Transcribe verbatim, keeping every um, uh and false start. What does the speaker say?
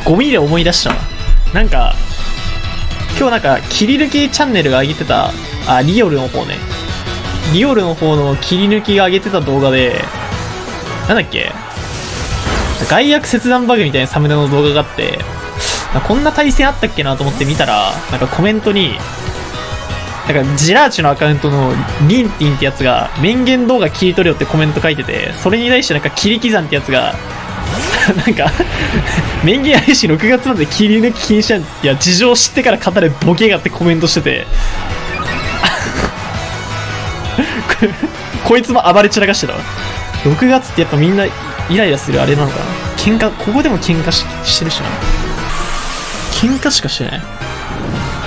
ゴミで思い出したわ。なんか、今日なんか、切り抜きチャンネルが上げてた、あ、リオルの方ね。リオルの方の切り抜きが上げてた動画で、なんだっけ外役切断バグみたいなサムネの動画があって、こんな対戦あったっけなと思って見たら、なんかコメントに、なんかジラーチのアカウントのリンティンってやつが、面言動画切り取るよってコメント書いてて、それに対してなんか切り刻んってやつが、なんか、面言配信ろくがつまで切り抜き禁止なんいや、事情知ってから語れボケがってコメントしてて、こいつも暴れ散らかしてたわ。ろくがつってやっぱみんなイライラするあれなのかな。喧嘩、ここでも喧嘩 し, してるしな。喧嘩しかしてない。